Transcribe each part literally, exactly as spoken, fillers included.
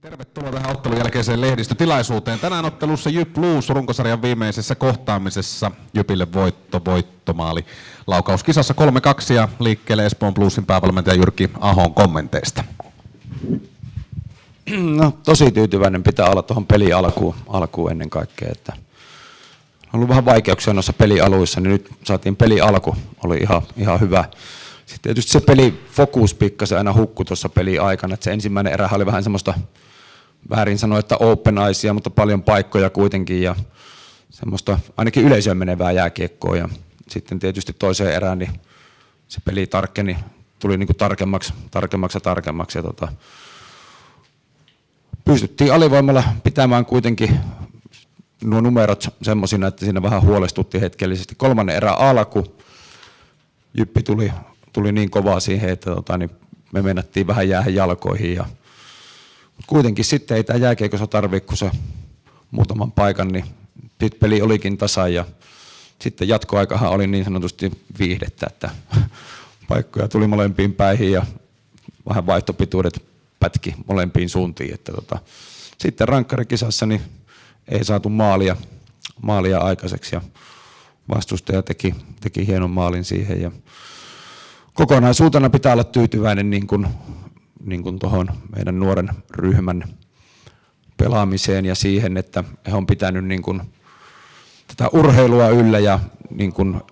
Tervetuloa tähän ottelun jälkeiseen lehdistötilaisuuteen. Tänään ottelussa Jyp Blues runkosarjan viimeisessä kohtaamisessa. Jypille voitto, voittomaali. Laukauskisassa kolme kaksi ja liikkeelle Espoon Bluesin päävalmentaja Jyrki Ahon kommenteista. No, tosi tyytyväinen pitää olla tuohon peli alkuun, alkuun ennen kaikkea. Että on ollut vähän vaikeuksia noissa pelialuissa, niin nyt saatiin peli alku, oli ihan, ihan hyvä. Sitten tietysti se pelifokus pikkasen aina hukkui tuossa peli aikana, että se ensimmäinen erä oli vähän semmoista, väärin sanoa, että open icea, mutta paljon paikkoja kuitenkin ja semmoista ainakin yleisöön menevää jääkiekkoa. Ja sitten tietysti toiseen erään niin se peli tarkkeni, tuli niin kuin tarkemmaksi, tarkemmaksi ja tarkemmaksi. Ja tota, pystyttiin alivoimalla pitämään kuitenkin nuo numerot semmoisina, että siinä vähän huolestutti hetkellisesti. Kolmannen erän alku, Jyppi tuli, tuli niin kovaa siihen, että tota, niin me mennättiin vähän jäähän jalkoihin. Ja kuitenkin sitten ei tämä jääkiekossa tarvitse, kun se muutaman paikan, niin peli olikin tasan ja sitten jatkoaikahan oli niin sanotusti viihdettä, että paikkoja tuli molempiin päihin ja vähän vaihtopituudet pätki molempiin suuntiin. Että tota, sitten rankkarikisassa niin ei saatu maalia, maalia aikaiseksi ja vastustaja teki, teki hienon maalin siihen. Ja kokonaisuutena pitää olla tyytyväinen niin kuin niin kuin tuohon meidän nuoren ryhmän pelaamiseen ja siihen, että he on pitänyt niin kuin tätä urheilua yllä ja niin kuin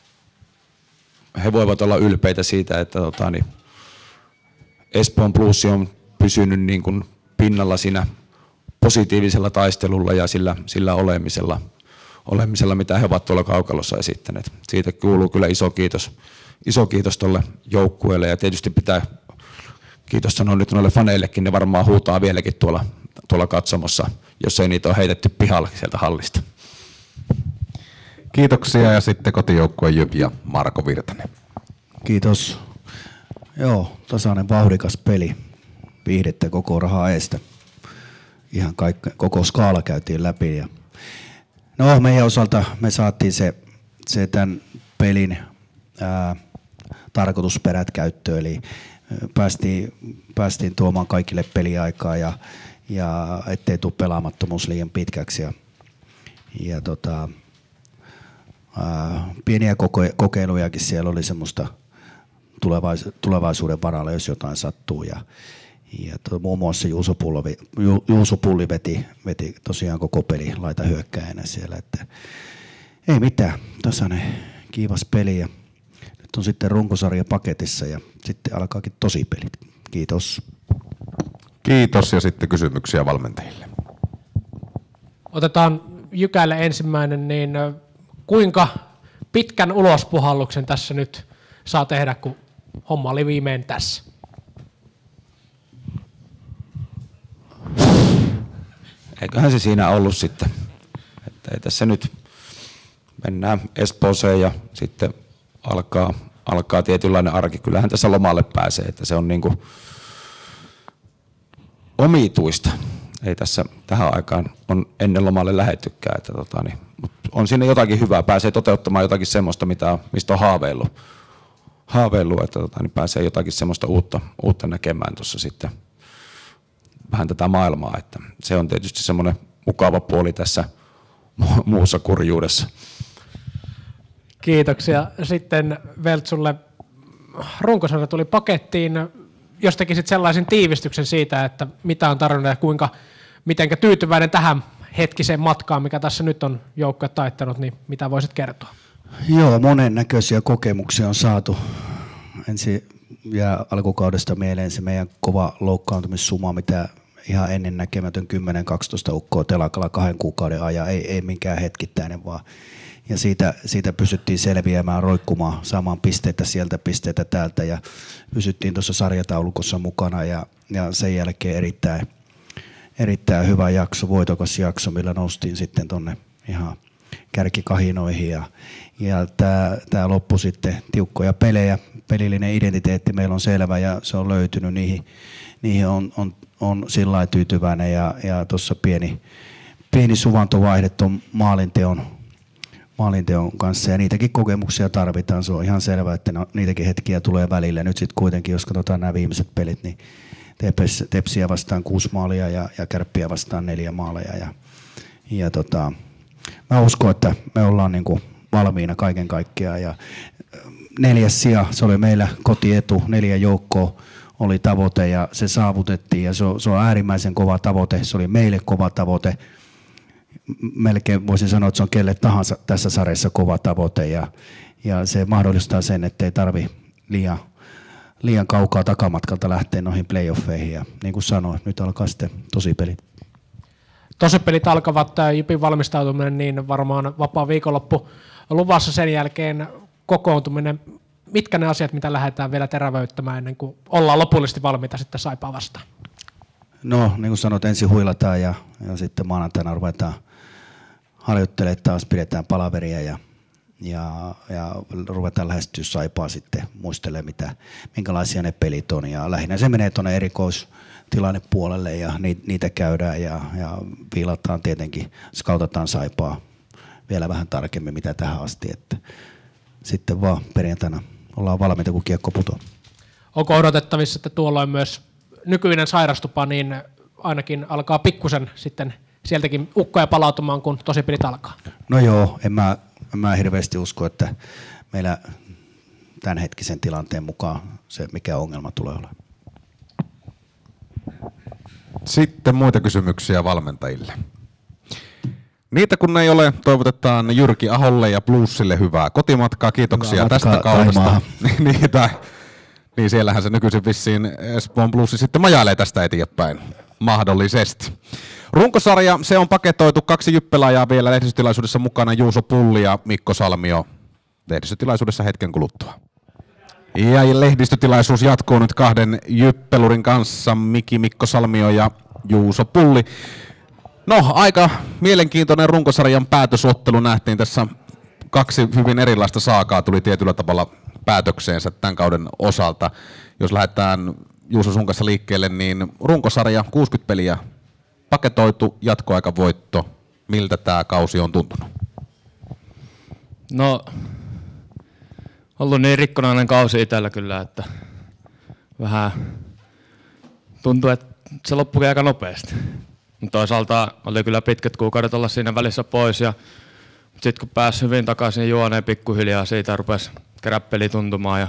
he voivat olla ylpeitä siitä, että tota, niin Espoon Blues on pysynyt niin kuin pinnalla siinä positiivisella taistelulla ja sillä, sillä olemisella, olemisella, mitä he ovat tuolla kaukalossa esittäneet. Siitä kuuluu kyllä iso kiitos, iso kiitos tuolle joukkueelle ja tietysti pitää kiitos sanoa nyt noille faneillekin, ne varmaan huutaa vieläkin tuolla, tuolla katsomossa, jos ei niitä ole heitetty pihalle sieltä hallista. Kiitoksia ja sitten kotijoukkue Jyp ja Marko Virtanen. Kiitos. Joo, tasainen vauhdikas peli. Viihdettä koko rahaa eestä. Ihan kaikki, koko skaala käytiin läpi. Ja no meidän osalta me saatiin se, se tämän pelin ää, tarkoitusperät käyttöön. Eli Päästiin, päästiin tuomaan kaikille peliaikaa ja, ja ettei tule pelaamattomuus liian pitkäksi. Ja, ja tota, ää, pieniä koke, kokeilujakin siellä oli semmoista tulevais, tulevaisuuden varalle, jos jotain sattuu. Ja, ja to, muun muassa Juuso, Pulli, Ju, Juuso Pulli veti, veti tosiaan koko peli laita hyökkäjänä siellä. Että ei mitään, tasainen kiivas peli. Ja nyt on sitten runkosarja paketissa ja sitten alkaakin tosipelit. Kiitos. Kiitos ja sitten kysymyksiä valmentajille. Otetaan Jykälle ensimmäinen, niin kuinka pitkän ulospuhalluksen tässä nyt saa tehdä, kun homma oli viimein tässä? Eiköhän se siinä ollut sitten, että ei tässä nyt mennään Espooseen ja sitten alkaa, alkaa tietynlainen arki. Kyllähän tässä lomalle pääsee, että se on niin kuin omituista. Ei tässä tähän aikaan on ennen lomalle lähettykään, että tota, niin, mutta on siinä jotakin hyvää. Pääsee toteuttamaan jotakin semmoista, mitä on, mistä on haaveillut. haaveillut että tota, niin pääsee jotakin semmoista uutta, uutta näkemään tuossa sitten vähän tätä maailmaa. Että se on tietysti semmoinen mukava puoli tässä muussa kurjuudessa. Kiitoksia. Sitten Veltsulle runkosarja tuli pakettiin. Jos tekisit sellaisen tiivistyksen siitä, että mitä on tarvinnut ja kuinka, mitenkä tyytyväinen tähän hetkiseen matkaan, mikä tässä nyt on joukkoja taittanut, niin mitä voisit kertoa? Joo, monennäköisiä kokemuksia on saatu. Ensin jää alkukaudesta mieleen se meidän kova loukkaantumissuma, mitä ihan ennen näkemätön kymmenen kaksitoista ukkoa telakalla kahden kuukauden ajan, ei, ei minkään hetkittäinen vaan. Ja siitä, siitä pystyttiin selviämään, roikkumaan, saamaan pisteitä sieltä, pisteitä täältä ja pysyttiin tuossa sarjataulukossa mukana ja, ja sen jälkeen erittäin, erittäin hyvä jakso, voitokas jakso, millä noustiin sitten tuonne ihan kärkikahinoihin ja, ja tämä loppui sitten tiukkoja pelejä, pelillinen identiteetti meillä on selvä ja se on löytynyt, niihin, niihin on, on, on sillä lailla tyytyväinen ja, ja tuossa pieni, pieni suvantovaihde tuon maalinteon maalinteon kanssa ja niitäkin kokemuksia tarvitaan. Se on ihan selvä, että no, niitäkin hetkiä tulee välillä. Nyt sitten kuitenkin, jos katsotaan nämä viimeiset pelit, niin Tepes, Tepsiä vastaan kuusi maalia ja, ja Kärppiä vastaan neljä maalia. Ja, ja tota, mä uskon, että me ollaan niin kuin valmiina kaiken kaikkiaan. Ja neljäs sija, se oli meillä kotietu, neljä joukkoa oli tavoite ja se saavutettiin ja se on, se on äärimmäisen kova tavoite, se oli meille kova tavoite. Melkein voisin sanoa, että se on kelle tahansa tässä sarjassa kova tavoite ja, ja se mahdollistaa sen, että ei tarvi liian, liian kaukaa takamatkalta lähteä noihin playoffeihin ja niin kuin sanoin, nyt alkaa sitten tosipelit. Tosipelit alkavat, Jypin valmistautuminen, niin varmaan vapaa viikonloppu luvassa sen jälkeen kokoontuminen. Mitkä ne asiat, mitä lähdetään vielä terävöittämään ennen kuin ollaan lopullisesti valmiita sitten Saipaa vastaan? No, niin kuin sanoit, ensin huilataan ja, ja sitten maanantaina ruvetaan harjoittelemaan taas, pidetään palaveria ja, ja, ja ruvetaan lähestyä Saipaa sitten, muistelemaan mitä, minkälaisia ne pelit on. Ja lähinnä se menee tuonne erikoistilannepuolelle ja niitä käydään ja, ja viilataan tietenkin, skautataan Saipaa vielä vähän tarkemmin mitä tähän asti. Että sitten vaan perjantaina ollaan valmiita, kun kiekko putoaa. Onko odotettavissa, että tuolloin myös nykyinen sairastupa, niin ainakin alkaa pikkusen sitten sieltäkin ukkoja palautumaan, kun tosipelit alkaa? No joo, en mä, en mä hirveästi usko, että meillä tämänhetkisen tilanteen mukaan se mikä ongelma tulee olemaan. Sitten muita kysymyksiä valmentajille. Niitä kun ei ole, toivotetaan Jyrki Aholle ja Bluesille hyvää kotimatkaa. Kiitoksia hyvää tästä kaudesta. Niitä, niin siellähän se nykyisin vissiin Espoon Blues sitten majailee tästä eteenpäin. Mahdollisesti. Runkosarja, se on paketoitu. Kaksi jyppelaajaa vielä lehdistötilaisuudessa mukana. Juuso Pulli ja Mikko Salmio lehdistötilaisuudessa hetken kuluttua. Ja lehdistötilaisuus jatkuu nyt kahden jyppelurin kanssa. Miki Mikko Salmio ja Juuso Pulli. No, aika mielenkiintoinen runkosarjan päätösottelu nähtiin tässä. Kaksi hyvin erilaista saakaa tuli tietyllä tavalla päätökseensä tämän kauden osalta. Jos lähdetään Juuso sun kanssa liikkeelle, niin runkosarja kuusikymmentä peliä paketoitu, jatkoaikavoitto. Miltä tämä kausi on tuntunut? No, ollut niin rikkonainen kausi itsellä kyllä, että vähän tuntuu, että se loppukin aika nopeasti. Mutta toisaalta oli kyllä pitkät kuukaudet olla siinä välissä pois ja sitten kun pääsi hyvin takaisin juoneen pikkuhiljaa, siitä rupesi käräppeli tuntumaan ja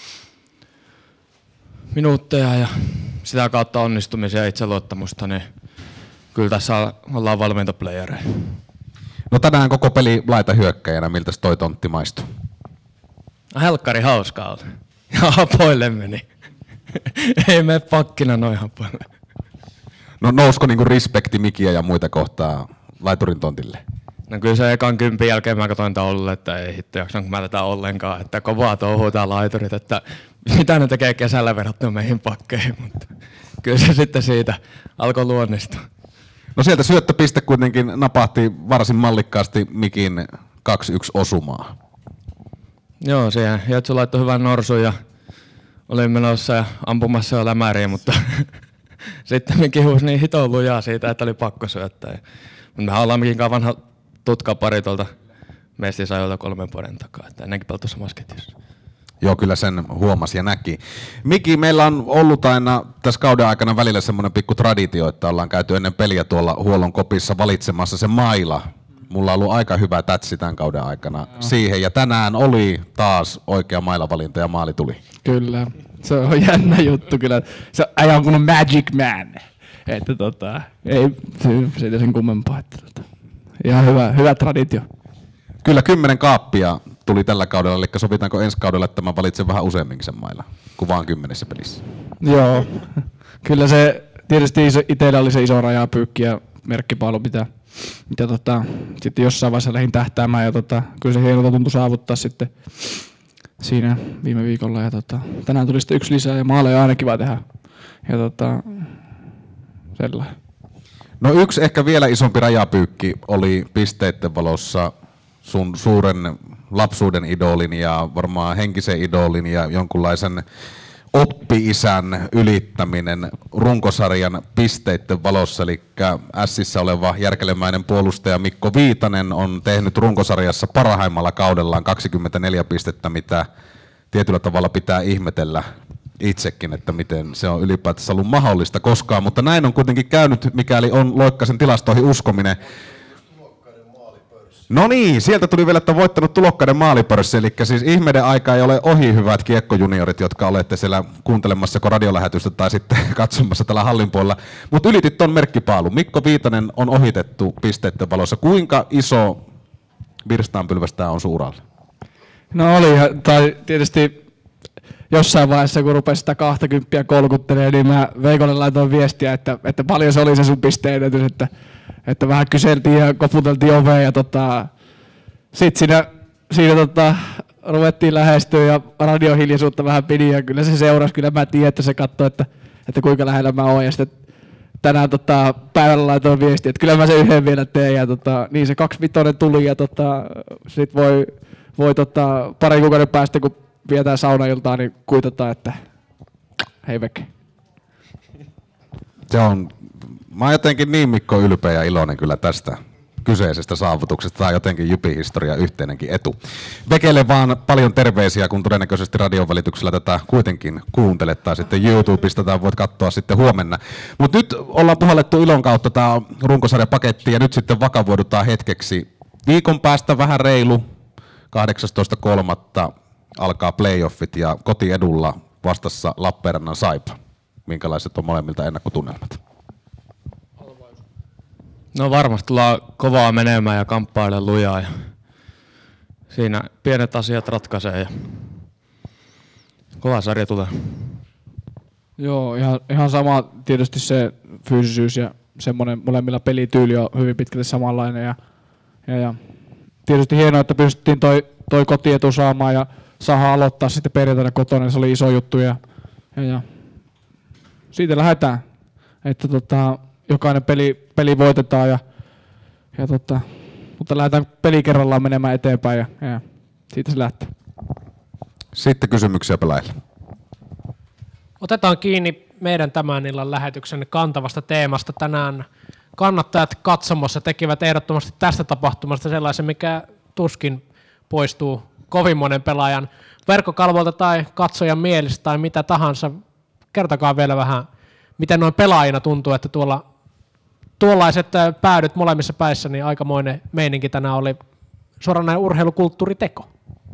minuutteja ja sitä kautta onnistumisia ja itseluottamusta, niin kyllä tässä ollaan valmiita playereja. No tänään koko peli laita hyökkäjänä, miltä toi tontti maistuu? Helkkari hauskaa oli. Ja hapoille meni. Ei mene pakkina noin hapoille. No nousko niinku respekti Mikiä ja muita kohtaa laiturin tontille? No kyllä se ekan kympin jälkeen mä katsoin taululle, että ei hitto jaksanko mä tätä ollenkaan, että kovaa touhuu tää laiturit, että mitä ne tekee kesällä verrattuna meihin pakkeihin, mutta kyllä se sitten siitä alkoi luonnistua. No sieltä syöttöpiste kuitenkin napahti varsin mallikkaasti Mikin kaksi yksi osumaa. Joo, siihen Jetsu laittoi hyvän norsun ja olin menossa ja ampumassa jo lämäriä, mutta sitten me kihus niin hitoon lujaa siitä, että oli pakko syöttää. Mutta mehän ollaan Mikin vanha tutkapari tuolta mestisajoilta kolmen vuoden takaa, että ennenkin peltu samassa ketjussa. Joo, kyllä sen huomasi ja näki. Miki, meillä on ollut aina tässä kauden aikana välillä semmoinen pikku traditio, että ollaan käyty ennen peliä tuolla huollon kopissa valitsemassa se maila. Mulla on ollut aika hyvä tätsi tämän kauden aikana no. siihen, ja tänään oli taas oikea mailavalinta ja maali tuli. Kyllä, se on jännä juttu kyllä. Se äijä on kuin Magic Man, että tota, ei siitä sen kummempaa. Että tota, ihan hyvä, hyvä traditio. Kyllä kymmenen kaappia tuli tällä kaudella, eli sovitaanko ensi kaudella, että mä valitsen vähän useamminkin sen mailla, kuin vaan kymmenessä pelissä? Joo, kyllä se tietysti iso, itsellä oli se iso rajapyykki ja merkkipaalu, mitä, mitä tota, sitten jossain vaiheessa lähdin tähtäämään, ja tota, kyllä se hienolta tuntui saavuttaa sitten siinä viime viikolla, ja tota, tänään tuli sitten yksi lisää, ja maaleja on aina kiva tehdä, ja tota, sellainen. No yksi ehkä vielä isompi rajapyykki oli pisteiden valossa sun suuren lapsuuden idolin ja varmaan henkisen idolin ja jonkunlaisen oppi-isän ylittäminen runkosarjan pisteiden valossa. Eli Ässissä oleva järkelemäinen puolustaja Mikko Viitanen on tehnyt runkosarjassa parhaimmalla kaudellaan kaksikymmentäneljä pistettä, mitä tietyllä tavalla pitää ihmetellä. itsekin, että miten se on ylipäätänsä ollut mahdollista koskaan, mutta näin on kuitenkin käynyt, mikäli on Loikkasen tilastoihin uskominen. No niin, sieltä tuli vielä, että on voittanut tulokkaiden maalipörssi, eli siis ihmeiden aika ei ole ohi, hyvät kiekkojuniorit, jotka olette siellä kuuntelemassa joko radiolähetystä tai sitten katsomassa tällä hallin puolella. Mutta ylitit ton merkkipaalun. Mikko Viitanen on ohitettu pisteiden valossa. Kuinka iso virstaanpylväs tää on sun uralle? No oli, tai tietysti jossain vaiheessa, kun rupesi sitä kaksikymmentä kolkuttelemaan, niin mä Veikolle laitoin viestiä, että, että paljon se oli se sun pisteennätys, että, että vähän kyseltiin ja koputeltiin oveen ja tota, sit siinä, siinä tota, ruvettiin lähestyä ja radiohiljaisuutta vähän pidin ja kyllä se seurasi, kyllä mä tiedän, että se katsoi, että, että kuinka lähellä mä oon ja sitten tänään tota, päivällä laitoin viestiä, että kyllä mä sen yhden vielä teen ja tota, niin se kaksivitonen tuli ja tota, sit voi, voi tota, pari kuukauden päästä, kun vietään saunailtaan, niin kuitataan, että hei Veke. Se on, mä oon jotenkin niin Mikko ylpeä ja iloinen kyllä tästä kyseisestä saavutuksesta. Tämä on jotenkin Jypin historia yhteinenkin etu. Vekelle vaan paljon terveisiä, kun todennäköisesti radion välityksellä tätä kuitenkin kuuntelet tai sitten YouTubesta tai voit katsoa sitten huomenna. Mutta nyt ollaan puhallettu ilon kautta tämä runkosarjapaketti ja nyt sitten vakavoidutaan hetkeksi. Viikon päästä vähän reilu, kahdeksastoista kolmatta alkaa playoffit ja kotiedulla vastassa Lappeenrannan Saipa. Minkälaiset on molemmilta ennakkotunnelmat? No varmasti tullaan kovaa menemään ja kamppaille lujaa ja siinä pienet asiat ratkaisee ja kova sarja tulee. Joo, ihan, ihan sama tietysti se fyysisyys ja semmoinen molemmilla pelityyli on hyvin pitkälti samanlainen ja, ja, ja tietysti hienoa, että pystyttiin toi, toi kotietu saamaan ja saadaan aloittaa sitten perjantaina kotona, se oli iso juttu ja, ja, ja siitä lähdetään, että tota, jokainen peli, peli voitetaan ja, ja tota, mutta lähdetään peli kerrallaan menemään eteenpäin ja, ja siitä se lähtee. Sitten kysymyksiä pelaajille. Otetaan kiinni meidän tämän illan lähetyksen kantavasta teemasta. Tänään kannattajat katsomossa tekivät ehdottomasti tästä tapahtumasta sellaisen, mikä tuskin poistuu kovin monen pelaajan verkkokalvolta tai katsojan mielestä tai mitä tahansa. Kertokaa vielä vähän, miten noin pelaajina tuntuu, että tuolla tuollaiset päädyt molemmissa päissä, niin aikamoinen meininki tänään oli suoranainen urheilukulttuuriteko.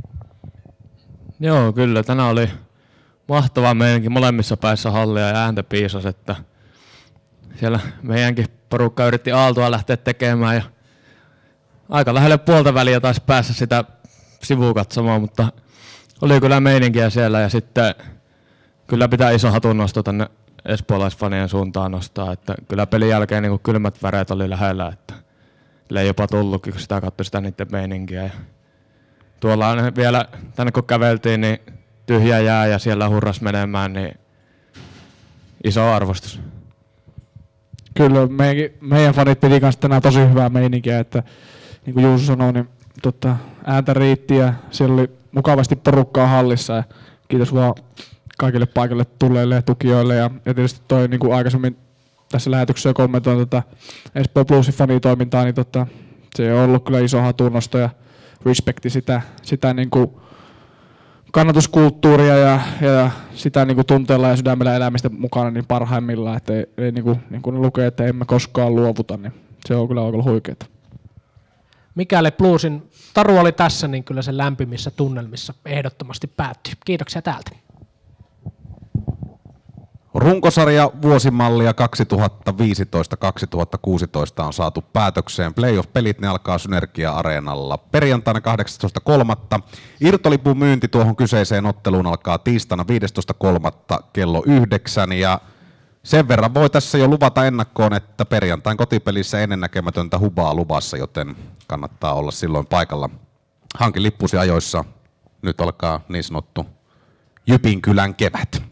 Joo, kyllä. Tänään oli mahtava meininki molemmissa päissä hallia ja ääntä piisasi, että siellä meidänkin porukka yritti aaltoa lähteä tekemään ja aika lähelle puolta väliä taisi päässä sitä sivukatsomaan, mutta oli kyllä meininkiä siellä ja sitten kyllä pitää iso hatunnosto tänne espoolaisfanien suuntaan nostaa, että kyllä pelin jälkeen niin kylmät väreet oli lähellä, että ei jopa tullutkin, kun sitä katsoi sitä niiden meininkiä. Ja tuolla on vielä, tänne kun käveltiin, niin tyhjä jää ja siellä hurras menemään, niin iso arvostus. Kyllä, meidän, meidän fanit piti kanssa tänään tosi hyvää meininkiä, että niin kuin Juuso sanoi, niin tota, ääntä riitti ja siellä oli mukavasti porukkaa hallissa ja kiitos vaan kaikille paikalle tulleille ja tukijoille ja, ja tietysti toi niin kuin aikaisemmin tässä lähetyksessä kommentoin tota Espoo Bluesin fanitoimintaa, niin tota, se on ollut kyllä iso hatunnosto ja respekti sitä, sitä niin kuin kannatuskulttuuria ja, ja sitä niin kuin tunteella ja sydämellä elämistä mukana niin parhaimmillaan, että ei, ei niin kuin, niin kuin ne lukee, että emme koskaan luovuta, niin se on kyllä oikein huikeeta. Mikäli Bluesin taru oli tässä, niin kyllä se lämpimissä tunnelmissa ehdottomasti päättyi. Kiitoksia täältä. Runkosarja vuosimallia kaksituhattaviisitoista kaksituhattakuusitoista on saatu päätökseen. Playoff-pelit ne alkaa Synergia-areenalla perjantaina kahdeksastoista kolmatta Irtolipun myynti tuohon kyseiseen otteluun alkaa tiistaina viidestoista kolmatta kello yhdeksän. Ja sen verran voi tässä jo luvata ennakkoon, että perjantain kotipelissä ennennäkemätöntä hubaa luvassa, joten kannattaa olla silloin paikalla. Hanki lippusi ajoissa. Nyt alkaa niin sanottu Jypin kylän kevät.